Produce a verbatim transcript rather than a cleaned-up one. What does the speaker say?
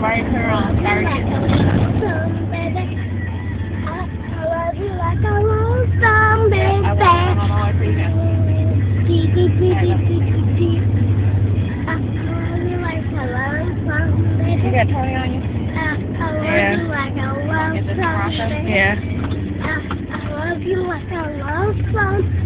right here on Target. I love you like a love song, baby. I don't know what to do. Dee, dee, dee, dee, dee, dee, dee. I love you like a love song, baby. You got Tony on you? I love Yeah. you like a love Is this song, process? baby. Yeah. I love you like a love song.